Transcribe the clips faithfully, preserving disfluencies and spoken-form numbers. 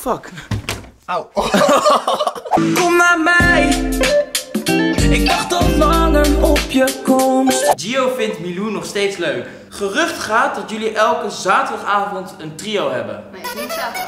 fuck. Auw. Kom naar mij. Ik wacht al langer op je komst. Gio vindt Milou nog steeds leuk. Gerucht gaat dat jullie elke zaterdagavond een trio hebben. Nee, niet zaterdag.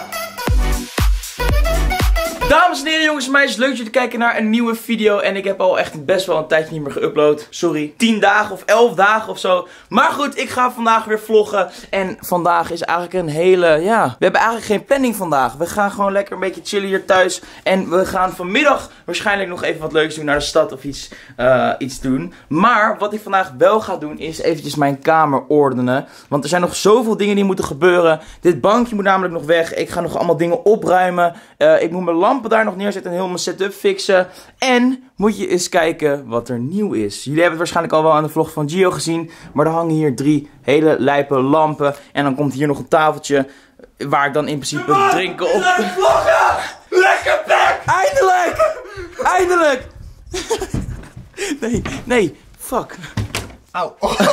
Dames en heren, jongens en meisjes, leuk dat jullie kijken naar een nieuwe video. En ik heb al echt best wel een tijdje niet meer geüpload. Sorry, tien dagen of elf dagen of zo. Maar goed, ik ga vandaag weer vloggen. En vandaag is eigenlijk een hele, ja, we hebben eigenlijk geen planning vandaag. We gaan gewoon lekker een beetje chillen hier thuis. En we gaan vanmiddag waarschijnlijk nog even wat leuks doen, naar de stad of iets, uh, iets doen. Maar wat ik vandaag wel ga doen is eventjes mijn kamer ordenen. Want er zijn nog zoveel dingen die moeten gebeuren. Dit bankje moet namelijk nog weg. Ik ga nog allemaal dingen opruimen. Uh, ik moet mijn lampen daar nog neerzetten en heel mijn setup fixen. En moet je eens kijken wat er nieuw is. Jullie hebben het waarschijnlijk al wel aan de vlog van Gio gezien. Maar er hangen hier drie hele lijpe lampen. En dan komt hier nog een tafeltje waar ik dan in principe ja, drinken op... Lekker bek! Eindelijk! Eindelijk! Nee, nee, fuck. Auw.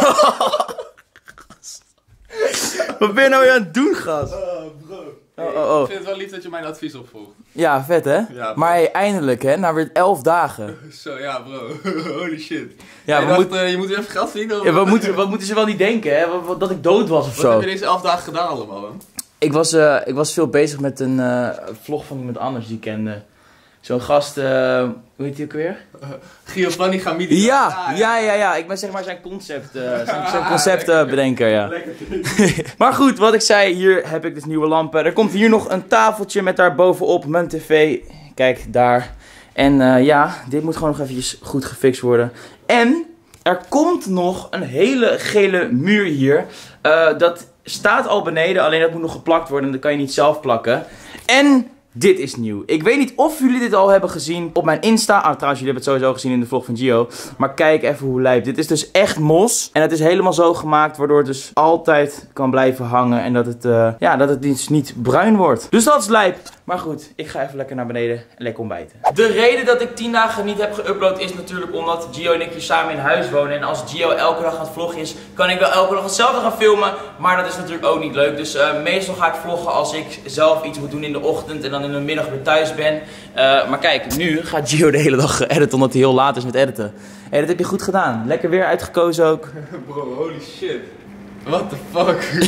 Wat ben je nou weer aan het doen, gast? Uh, bro. Oh, oh, oh. Ik vind het wel lief dat je mijn advies opvolgt. Ja, vet hè? Ja, maar hey, eindelijk hè, na weer elf dagen. Zo, ja bro. Holy shit. Ja, je, we dacht, moet... uh, je moet weer even geld verdienen? Ja, wat, moeten, wat moeten ze wel niet denken hè? Wat, wat, dat ik dood was of wat zo. Wat heb je deze elf dagen gedaan allemaal dan? Ik was, uh, ik was veel bezig met een uh, vlog van iemand anders die ik kende. Zo'n gast, uh, hoe heet die ook weer? Uh, Giovanni Gamidi. Ja, ah, ja, ja, ja. Ik ben zeg maar zijn concept, uh, zijn, zijn concept uh, bedenker, ja. Maar goed, wat ik zei, hier heb ik dus nieuwe lampen. Er komt hier nog een tafeltje met daar bovenop mijn tv. Kijk, daar. En uh, ja, dit moet gewoon nog eventjes goed gefixt worden. En er komt nog een hele gele muur hier. Uh, dat staat al beneden, alleen dat moet nog geplakt worden. Dat kan je niet zelf plakken. En... dit is nieuw. Ik weet niet of jullie dit al hebben gezien op mijn Insta. Ah, trouwens, jullie hebben het sowieso gezien in de vlog van Gio. Maar kijk even hoe lijp. Dit is dus echt mos. En het is helemaal zo gemaakt, waardoor het dus altijd kan blijven hangen. En dat het, uh, ja, dat het dus niet bruin wordt. Dus dat is lijp. Maar goed, ik ga even lekker naar beneden en lekker ontbijten. De reden dat ik tien dagen niet heb geüpload is natuurlijk omdat Gio en ik hier samen in huis wonen. En als Gio elke dag aan het vloggen is, kan ik wel elke dag hetzelfde gaan filmen. Maar dat is natuurlijk ook niet leuk. Dus uh, meestal ga ik vloggen als ik zelf iets moet doen in de ochtend en dan in de middag weer thuis ben. Uh, maar kijk, nu gaat Gio de hele dag editen omdat hij heel laat is met editen. Hé, hey, dat heb je goed gedaan. Lekker weer uitgekozen ook. Bro, holy shit. What the fuck?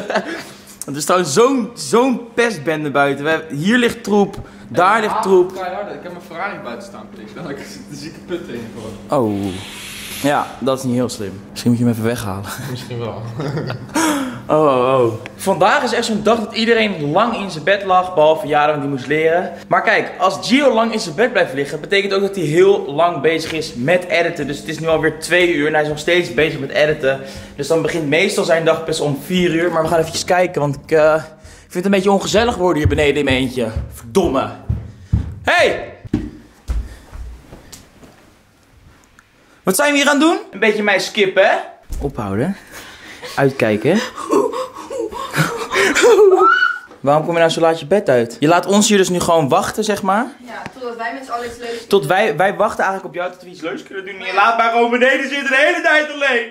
Er is trouwens zo'n zo'n pestbende buiten. We hebben, hier ligt troep, daar ja, ligt troep. Ik heb mijn Ferrari buiten staan. Ik snap dat ik de zieke punten in voor. Oh. Ja, dat is niet heel slim. Misschien moet je hem even weghalen. Misschien wel. Oh, oh, oh. Vandaag is echt zo'n dag dat iedereen lang in zijn bed lag, behalve Jaren, want die moest leren. Maar kijk, als Gio lang in zijn bed blijft liggen, betekent ook dat hij heel lang bezig is met editen. Dus het is nu alweer twee uur en hij is nog steeds bezig met editen. Dus dan begint meestal zijn dag best om vier uur. Maar we gaan even kijken, want ik, uh, ik vind het een beetje ongezellig worden hier beneden in mijn eentje. Verdomme. Hey! Wat zijn we hier aan het doen? Een beetje mij skippen, hè? Ophouden. Uitkijken. Waarom kom je nou zo laat je bed uit? Je laat ons hier dus nu gewoon wachten, zeg maar. Ja, totdat wij met z'n allen iets leuks doen. Tot wij, wij wachten eigenlijk op jou tot we iets leuks kunnen doen. En je laat maar gewoon beneden zitten de hele tijd alleen.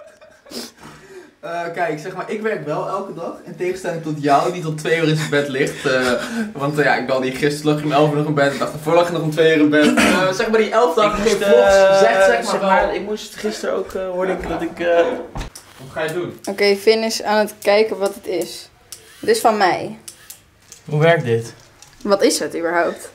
Uh, kijk, zeg maar, ik werk wel elke dag. In tegenstelling tot jou, die tot twee uur in zijn bed ligt. Uh, want uh, ja, ik belde je gisteren, lag je om elf uur nog in bed. Ik dacht, daarvoor lag je nog om twee uur in bed. Uh, zeg maar, die elf dagen geen vlogs. Uh, zeg, zeg, maar, zeg maar, ik moest gisteren ook, uh, hoorde ik dat ik... Uh... Wat ga je doen? Oké, okay, Finn is aan het kijken wat het is. Het is van mij. Hoe werkt dit? Wat is het überhaupt?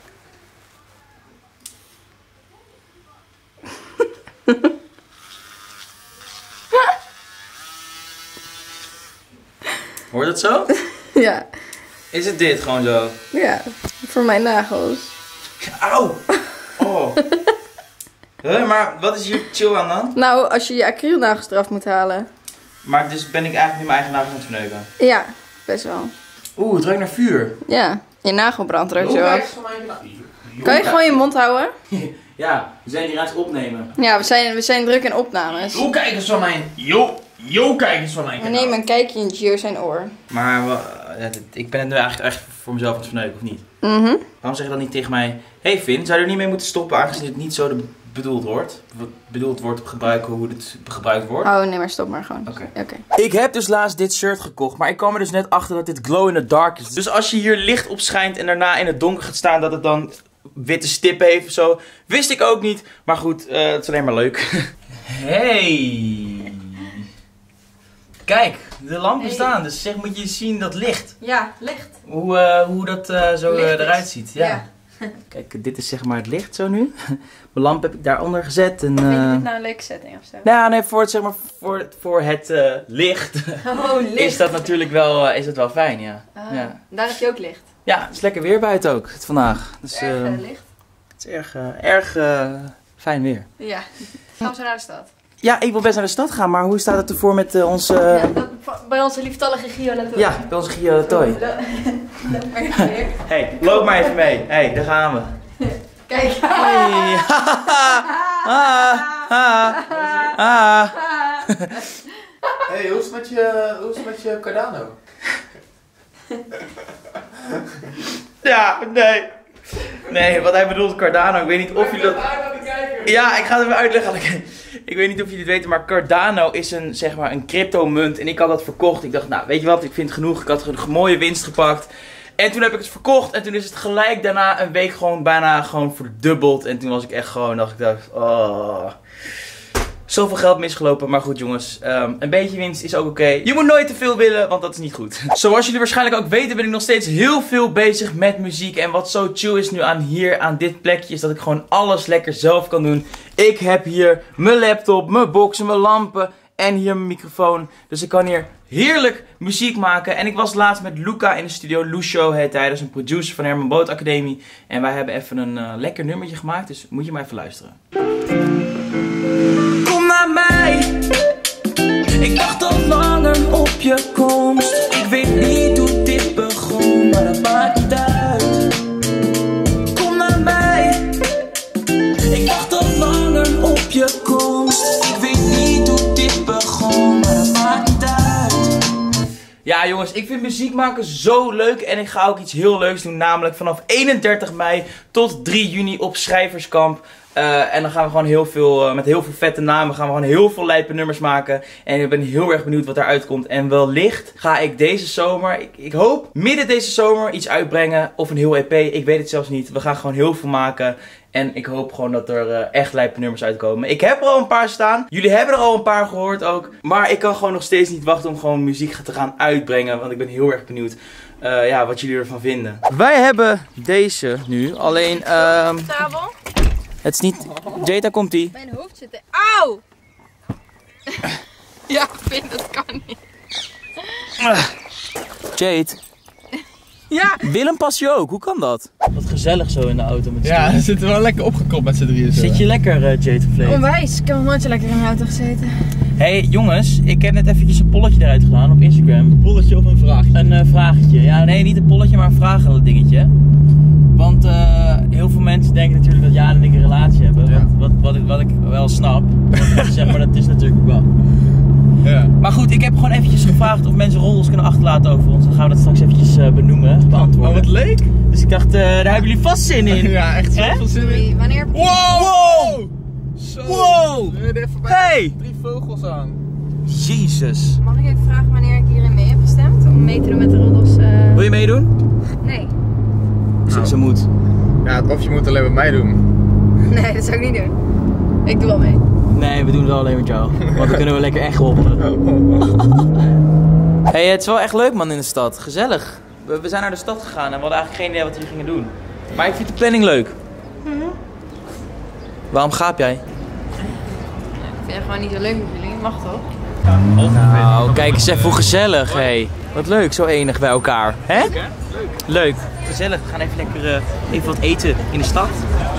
Hoort het zo? Ja. Is het dit gewoon zo? Ja, voor mijn nagels. Auw! Oh. Huh, maar wat is hier chill aan dan? Nou, als je je acrylnagels eraf moet halen. Maar dus ben ik eigenlijk nu mijn eigen nagels aan het verneuken? Ja, best wel. Oeh, het ruikt naar vuur. Ja, je nagelbrand ruikt zo af. Mijn... Kan je gewoon je mond houden? Ja, we zijn hier aan het opnemen. Ja, we zijn, we zijn druk in opnames. Yo, kijk eens van mijn... Yo, yo, kijk eens van mijn We kanaal. nemen een kijkje in Gio zijn oor. Maar uh, ik ben het nu eigenlijk echt voor mezelf aan het verneuken, of niet? Mhm. Waarom zeg je dan niet tegen mij... Hey Finn, zou je er niet mee moeten stoppen aangezien het niet zo de bedoeld wordt. Wat bedoeld wordt op gebruiken, hoe het gebruikt wordt. Oh nee, maar stop maar gewoon. Oké. Okay. Okay. Ik heb dus laatst dit shirt gekocht, maar ik kwam er dus net achter dat dit glow in the dark is. Dus als je hier licht op schijnt en daarna in het donker gaat staan, dat het dan witte stippen heeft of zo. Wist ik ook niet, maar goed, uh, het is alleen maar leuk. Hey! Kijk, de lampen Hey. staan, dus zeg moet je zien dat licht. Ja, licht. Hoe, uh, hoe dat uh, zo uh, eruit ziet. Ja. Ja. Kijk, dit is zeg maar het licht zo nu. Mijn lamp heb ik daaronder gezet. En, uh... Vind je dit nou een leuke setting of zo? Nou, nee, voor het, zeg maar, voor, voor het uh, licht, Oh, licht. is dat natuurlijk wel, uh, is dat wel fijn, ja. Ah, ja. Daar heb je ook licht. Ja, het is lekker weer buiten ook, het vandaag. Dus, Erg uh, uh, licht. het is erg, uh, erg uh, fijn weer. Ja. Gaan we zo naar de stad? Ja, ik wil best naar de stad gaan, maar hoe staat het ervoor met uh, onze... Uh... Ja, dat, bij onze lieftallige Gio Latoy. Ja, bij onze Gio Latoy. Loop maar even weer. Hey, loop maar even mee. Hey, daar gaan we. Kijk. Hey. ah, ah, ah. Hey, hoe is het met je, hoe is het met je Cardano? Ja, nee. Nee, wat hij bedoelt Cardano, ik weet niet of jullie dat... Ja, ik ga het even uitleggen. Ik weet niet of jullie het weten, maar Cardano is een, zeg maar, een cryptomunt. En ik had dat verkocht. Ik dacht, nou, weet je wat, ik vind het genoeg. Ik had een mooie winst gepakt. En toen heb ik het verkocht. En toen is het gelijk daarna een week gewoon bijna gewoon verdubbeld. En toen was ik echt gewoon, dacht ik, dacht, oh... Zoveel geld misgelopen, maar goed jongens, um, een beetje winst is ook oké. Okay. Je moet nooit te veel willen, want dat is niet goed. Zoals jullie waarschijnlijk ook weten ben ik nog steeds heel veel bezig met muziek. En wat zo chill is nu aan hier, aan dit plekje, is dat ik gewoon alles lekker zelf kan doen. Ik heb hier mijn laptop, mijn boxen, mijn lampen en hier mijn microfoon. Dus ik kan hier heerlijk muziek maken. En ik was laatst met Luca in de studio, Lucio heet hij, dat is een producer van Herman Boot Academie. En wij hebben even een uh, lekker nummertje gemaakt, dus moet je maar even luisteren. Kom naar mij. Ik wacht al langer op je komst. Ik weet niet hoe dit begon, maar dat maakt niet uit. Kom naar mij. Ik wacht al langer op je komst. Ik weet niet hoe dit begon, maar dat maakt niet uit. Ja jongens, ik vind muziek maken zo leuk en ik ga ook iets heel leuks doen. Namelijk vanaf eenendertig mei tot drie juni op Schrijverskamp. Uh, en dan gaan we gewoon heel veel, uh, met heel veel vette namen, gaan we gewoon heel veel lijpe nummers maken. En ik ben heel erg benieuwd wat eruit komt. En wellicht ga ik deze zomer, ik, ik hoop midden deze zomer iets uitbrengen. Of een heel E P, ik weet het zelfs niet. We gaan gewoon heel veel maken. En ik hoop gewoon dat er uh, echt lijpe nummers uitkomen. Ik heb er al een paar staan. Jullie hebben er al een paar gehoord ook. Maar ik kan gewoon nog steeds niet wachten om gewoon muziek te gaan uitbrengen. Want ik ben heel erg benieuwd uh, ja, wat jullie ervan vinden. Wij hebben deze nu, alleen... Uh, Tafel. Het is niet... Jade, daar komt ie. Mijn hoofd zit er... Auw! Ja, vind dat kan niet. Jade. Ja. Willem past je ook, hoe kan dat? Wat gezellig zo in de auto met z'n Ja, drieën. we zitten wel lekker opgekopt met z'n drieën. Zo. Zit je lekker, uh, Jade Vleet? Onwijs, ik heb nog nooit zo lekker in de auto gezeten. Hey jongens, ik heb net eventjes een polletje eruit gedaan op Instagram. Een polletje of een vraag? Een uh, vraagje. Ja, nee, niet een polletje, maar een vragen dingetje. Want uh, heel veel mensen denken natuurlijk dat Jaan en ik een relatie hebben. Ja. Wat, wat, wat, ik, wat ik wel snap. Want, zeg maar, dat is natuurlijk ook wel. Ja. Maar goed, ik heb gewoon eventjes gevraagd of mensen roddels kunnen achterlaten over ons. Dan gaan we dat straks eventjes uh, benoemen, beantwoorden. Oh, wat leuk! Dus ik dacht, uh, daar hebben jullie vast zin in. Ja, echt Hè? zoveel zin in. Hey, wanneer heb je... Wow! Wow! Zo! Wow! We hebben even bij Hey! drie vogels aan. Jezus. Mag ik even vragen wanneer ik hierin mee heb gestemd? Om mee te doen met de roddels? Uh... Wil je meedoen? Nee. Nou. Ze moet. Ja, of je moet alleen met mij doen. Nee, dat zou ik niet doen. Ik doe wel mee. Nee, we doen het wel alleen met jou. Want dan kunnen we lekker echt hobbelen. Hey, het is wel echt leuk man in de stad. Gezellig. We, we zijn naar de stad gegaan en we hadden eigenlijk geen idee wat we hier gingen doen. Maar ik vind de planning leuk. Mm-hmm. Waarom gaap jij? Ik vind het gewoon niet zo leuk met jullie. Mag toch? Nou, kijk eens even hoe gezellig. Hey. Wat leuk, zo enig bij elkaar. Hè? Leuk, hè? Leuk. Leuk. Gezellig. We gaan even lekker uh, even wat eten in de stad.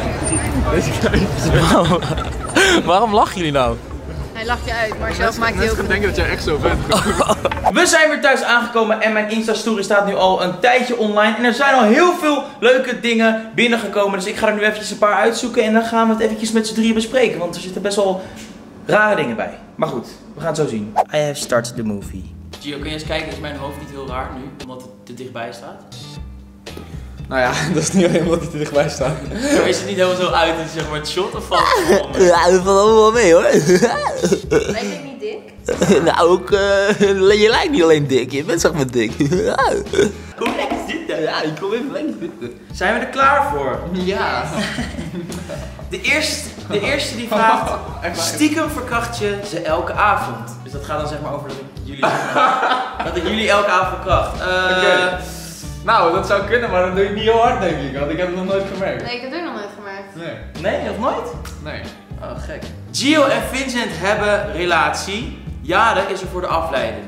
Waarom lachen jullie nou? Hij lacht je uit, maar zelf maakt hij ook... Ik gaan denken dat jij echt zo bent. We zijn weer thuis aangekomen en mijn Insta-story staat nu al een tijdje online. En er zijn al heel veel leuke dingen binnengekomen. Dus ik ga er nu eventjes een paar uitzoeken en dan gaan we het eventjes met z'n drieën bespreken. Want er zitten best wel rare dingen bij. Maar goed, we gaan het zo zien. I have started the movie. Gio, kun je eens kijken? Is mijn hoofd niet heel raar nu? Omdat het te dichtbij staat? Nou ja, dat is niet alleen omdat hij te dichtbij staat. Maar is het niet helemaal zo uit in zeg maar het shot of valt het wel mee? Ja, dat valt allemaal wel mee hoor. Ben je niet dik? Nou, ook, uh, je lijkt niet alleen dik, je bent zeg maar dik. Hoe lekker is dit dan? Ja, ik kom even lekker zitten. Zijn we er klaar voor? Ja. De eerste, de eerste die vraagt, stiekem verkracht je ze elke avond. Dus dat gaat dan zeg maar over dat ik jullie, zeg maar, dat ik jullie elke avond verkracht. Uh, Oké. Okay. Nou, dat zou kunnen, maar dat doe ik niet heel hard denk ik, want ik heb het nog nooit gemerkt. Nee, ik heb het ook nog nooit gemerkt. Nee. Nee, nog nooit? Nee. Oh, gek. Gio en Vincent hebben relatie. Jade is er voor de afleiding.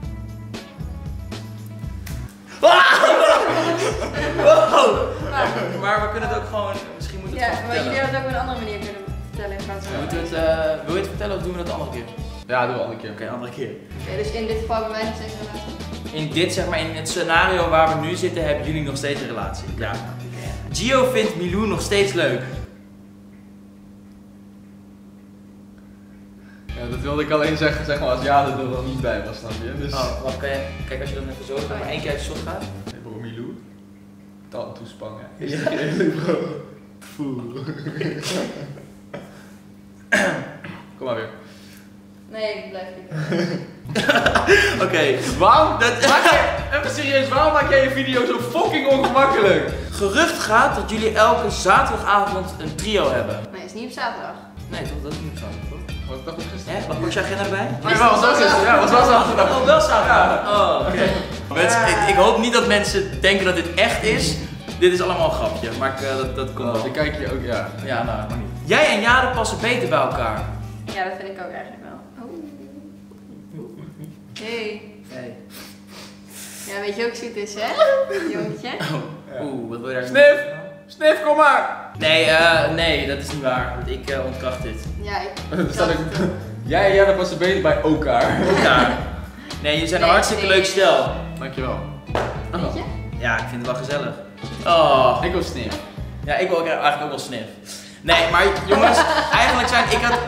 Wow! Maar we kunnen het ook gewoon, misschien moeten we het Ja, gewoon maar jullie vertellen. hadden het ook op een andere manier kunnen vertellen in plaats van. Ja, moeten we het, uh, wil je het vertellen of doen we dat de andere keer? Ja, doe wel een keer. Oké, okay, andere keer. Okay, dus in dit geval hebben wij nog steeds een relatie. In dit, zeg maar, in het scenario waar we nu zitten, hebben jullie nog steeds een relatie. Ja. Gio vindt Milou nog steeds leuk. Ja, dat wilde ik alleen zeggen, zeg maar, als Jade er dan niet bij was, snap je? Dus... Oh, wacht, kan je, kijk als je dan even zo maar één keer uit de shot gaat. Hey bro, Milou. Dan toespannen. Is ja. Dat eerlijk bro? Poeh. Kom maar weer. Nee, ik blijf niet. Oké. Okay. Waarom? Dat, maak jij, even serieus, waarom maak jij je video zo fucking ongemakkelijk? Gerucht gaat dat jullie elke zaterdagavond een trio hebben. Nee, is niet op zaterdag. Nee, toch? Dat is niet op zaterdag, toch? Wat dacht ik gisteren? Hè? Wat pak je agenda erbij? Nee, wel, was ook gisteren. Ja, was wel zaterdag. Oh, wel zaterdag. Oh, oké. Okay. Mensen, ik, ik hoop niet dat mensen denken dat dit echt is. Dit is allemaal een grapje, maar ik, uh, dat, dat komt wel. Dan kijk je ook, ja. Ja, nou, maar niet. Jij en Jade passen beter bij elkaar. Ja, dat vind ik ook eigenlijk wel. Oh. Hey. Hey. Ja, weet je ook zoet is, hè? Jongetje. Oh. Oeh, wat wil je daar? Snif! Snif, kom maar! Nee, uh, nee, dat is niet waar. Ik uh, ontkracht dit. Ja, ik. Er staat ook... Jij en Jade passen beter bij elkaar. Elkaar. Nee, jullie zijn een Nee, hartstikke nee. leuk stel. Dankjewel. Weet je? Ja, ik vind het wel gezellig. Oh. Ik wil Snif. Ja, ik wil ook eigenlijk ook wel Snif. Nee, maar jongens, eigenlijk zijn ik had...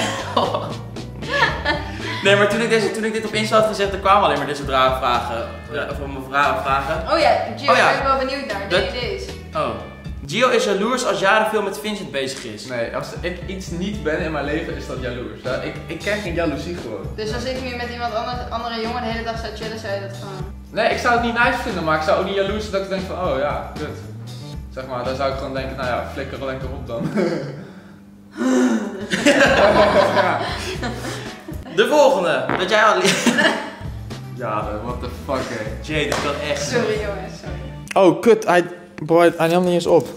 Nee, maar toen ik, deze, toen ik dit op Insta had gezegd, er kwamen alleen maar dit soort rare vragen. Of mijn vragen, vragen. Oh ja, Gio, Oh ja. ik ben wel benieuwd naar. Dat- Nee, deze. Oh. Gio is jaloers als Jade veel met Vincent bezig is. Nee, als ik iets niet ben in mijn leven, is dat jaloers. Ja, ik, ik ken geen jaloezie gewoon. Dus als ik nu met iemand anders, andere jongen de hele dag zou chillen, zou je dat gewoon... Nee, ik zou het niet nice vinden, maar ik zou ook niet jaloers zijn dat ik denk van, oh ja, kut. Zeg maar, dan zou ik gewoon denken, nou ja, flikker er lekker op dan. Ja. De volgende, dat jij al... Ja, what the fuck, hé. Jay, dat kan echt. Sorry jongens, sorry. Oh, kut, hij, boy, hij nam niet eens op.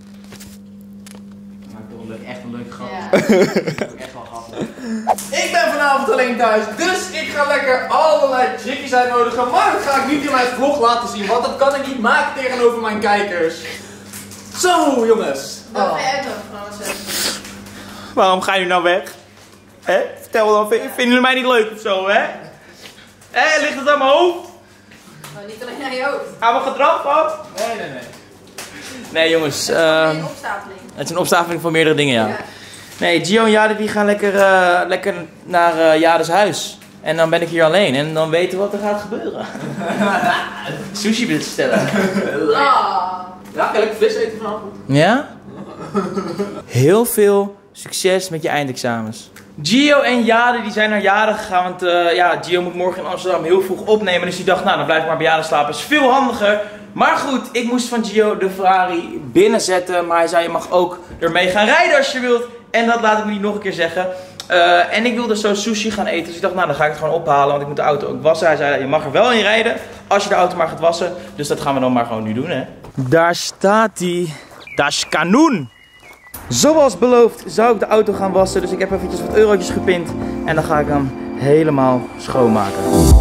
Maar toch leuk, echt een leuke grap. Ja. Echt wel grappig. Ik ben vanavond alleen thuis, dus ik ga lekker allerlei chickies uitnodigen, maar dat ga ik niet in mijn vlog laten zien, want dat kan ik niet maken tegenover mijn kijkers. Zo, jongens. Wat ga je uitnodigen van alles? Waarom ga je nou weg? Hè? Vertel dan, vinden jullie mij niet leuk of zo, hè? Hé, ligt het aan mijn hoofd? Nou, niet alleen aan je hoofd. Aan mijn gedrag van? Nee, nee, nee. Nee, jongens. Het is Uh, gewoon een opstapeling. het is een opstapeling van meerdere dingen, ja. Ja. Nee, Gio en Jade die gaan lekker, uh, lekker naar uh, Jades huis. En dan ben ik hier alleen en dan weten we wat er gaat gebeuren. Sushi bestellen. Ah. Ja, ga lekker vis eten vanavond. Ja? Heel veel succes met je eindexamens. Gio en Jade die zijn naar Jade gegaan, want uh, ja, Gio moet morgen in Amsterdam heel vroeg opnemen. Dus die dacht, nou dan blijf ik maar bij Jade slapen, is veel handiger. Maar goed, ik moest van Gio de Ferrari binnenzetten, maar hij zei je mag ook ermee gaan rijden als je wilt. En dat laat ik me niet nog een keer zeggen. Uh, en ik wilde zo sushi gaan eten, dus ik dacht nou dan ga ik het gewoon ophalen, want ik moet de auto ook wassen. Hij zei je mag er wel in rijden, als je de auto maar gaat wassen. Dus dat gaan we dan maar gewoon nu doen, hè. Daar staat hij. Dat is kanoen. Zoals beloofd zou ik de auto gaan wassen, dus ik heb eventjes wat eurotjes gepind. En dan ga ik hem helemaal schoonmaken.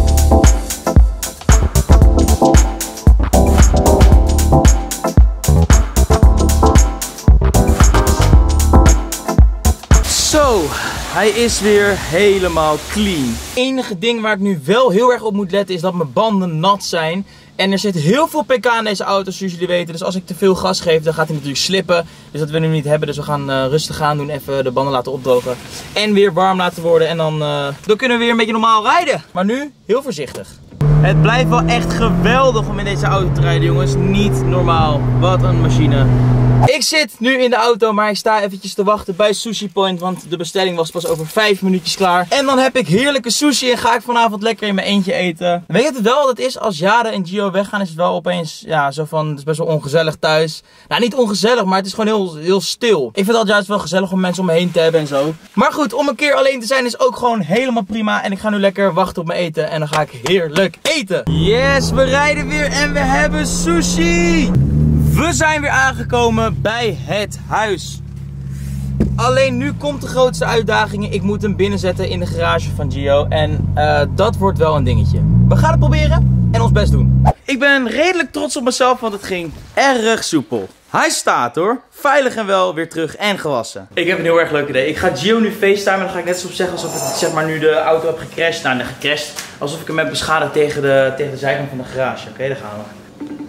Zo, hij is weer helemaal clean. Het enige ding waar ik nu wel heel erg op moet letten is dat mijn banden nat zijn. En er zit heel veel pk in deze auto, zoals jullie weten. Dus als ik te veel gas geef, dan gaat hij natuurlijk slippen. Dus dat willen we niet hebben. Dus we gaan uh, rustig aan doen. Even de banden laten opdrogen. En weer warm laten worden. En dan, uh, dan kunnen we weer een beetje normaal rijden. Maar nu heel voorzichtig. Het blijft wel echt geweldig om in deze auto te rijden, jongens. Niet normaal. Wat een machine. Ik zit nu in de auto, maar ik sta eventjes te wachten bij Sushi Point, want de bestelling was pas over vijf minuutjes klaar. En dan heb ik heerlijke sushi en ga ik vanavond lekker in mijn eentje eten. Weet je het wel wat het is? Als Jade en Gio weggaan is het wel opeens, ja, zo van, het is best wel ongezellig thuis. Nou, niet ongezellig, maar het is gewoon heel, heel stil. Ik vind het altijd juist wel gezellig om mensen om me heen te hebben en zo. Maar goed, om een keer alleen te zijn is ook gewoon helemaal prima. En ik ga nu lekker wachten op mijn eten en dan ga ik heerlijk eten. Yes, we rijden weer en we hebben sushi! We zijn weer aangekomen bij het huis. Alleen nu komt de grootste uitdaging. Ik moet hem binnenzetten in de garage van Gio. En uh, dat wordt wel een dingetje. We gaan het proberen en ons best doen. Ik ben redelijk trots op mezelf, want het ging erg soepel. Hij staat hoor. Veilig en wel weer terug en gewassen. Ik heb een heel erg leuk idee. Ik ga Gio nu facetimen en dan ga ik net zo op zeggen alsof ik zeg maar nu de auto heb gecrashed. Nou, gecrashed. Alsof ik hem heb beschadigd tegen de, tegen de zijkant van de garage. Oké, okay, daar gaan we.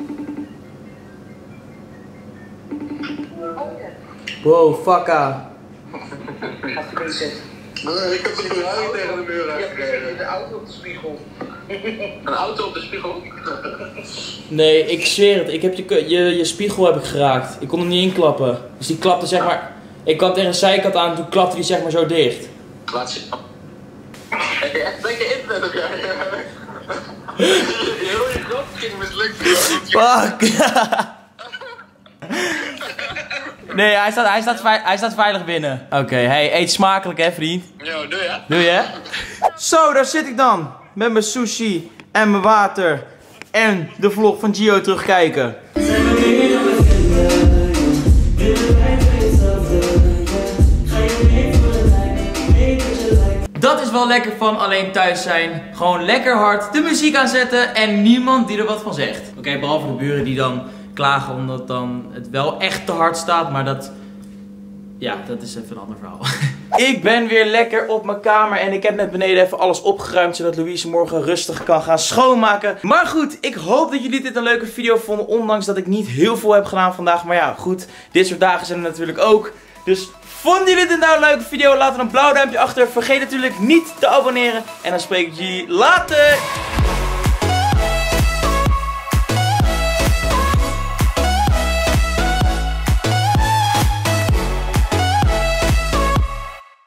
Wow, fakka. Gaat hij bezig? Nee, ik heb de verhouding tegen de muur uitgekregen. De auto op de spiegel. Een auto op de spiegel? Nee, ik zweer het. Ik heb je, je, je spiegel heb ik geraakt. Ik kon hem niet inklappen. Dus die klapte zeg maar... Ik kwam tegen een zijkant aan en toen klapte die zeg maar zo dicht. Laat zien. Heb je echt lekker internet op jij? Heel je grap ging mislukt. Fuck. Nee, hij staat, hij, staat hij staat veilig binnen. Oké, okay, hey, eet smakelijk hè vriend. Yo, doe je? Doe je? Zo, daar zit ik dan. Met mijn sushi en mijn water. En de vlog van Gio terugkijken. Dat is wel lekker van alleen thuis zijn. Gewoon lekker hard de muziek aanzetten en niemand die er wat van zegt. Oké, okay, behalve de buren die dan klagen omdat dan het wel echt te hard staat, maar dat... Ja, dat is even een ander verhaal. Ik ben weer lekker op mijn kamer en ik heb net beneden even alles opgeruimd, zodat Louise morgen rustig kan gaan schoonmaken. Maar goed, ik hoop dat jullie dit een leuke video vonden, ondanks dat ik niet heel veel heb gedaan vandaag. Maar ja, goed, dit soort dagen zijn er natuurlijk ook. Dus vonden jullie dit nou een leuke video? Laat dan een blauw duimpje achter. Vergeet natuurlijk niet te abonneren en dan spreek ik jullie later.